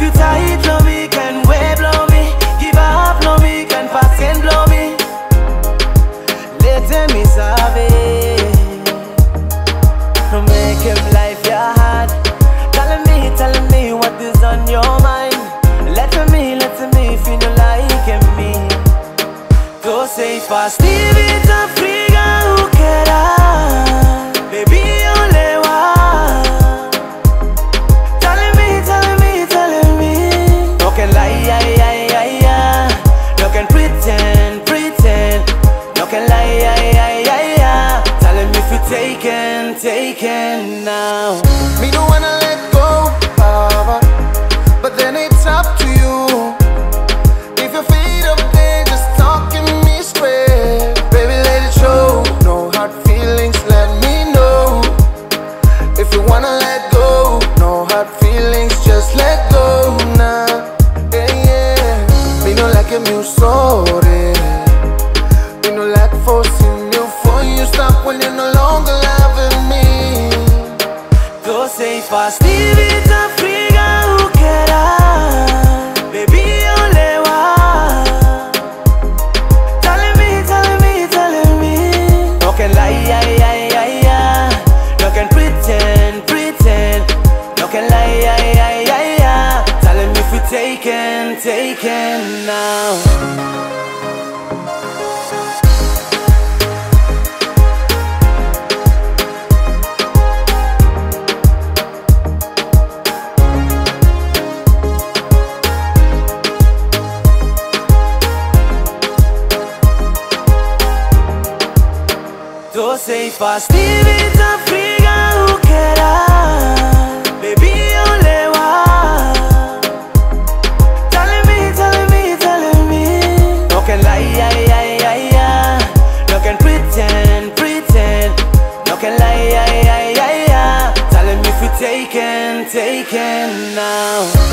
you tight, blow me, can way blow me. Give up, blow me, can pass and blow me. Let me sabe. No make him life your hard. Telling me what is on your mind. Let me feel you like me. Go say fast, leave it a friga who queda. Baby, only one. Telling me. No can lie, no can pretend. No can lie, telling me if you taken now. Me don't wanna let go, but then it's up to you. If your feet up there, just talking me straight. Baby, let it show. No hard feelings, let me know. If you wanna let go, no hard feelings, just let go now. Yeah. Me no like a mute sorry. Me no like forcing you for you stop when you're no longer loving me. Go say fast, leave it a friga who queda. Baby, only one. Telling me. No can lie, no can pretend. No can lie, telling me if you taken now. Don't say fast, leave it a friga who queda. Baby, only one. Telling me. No can lie, no can pretend. No can lie, telling me if you taken now.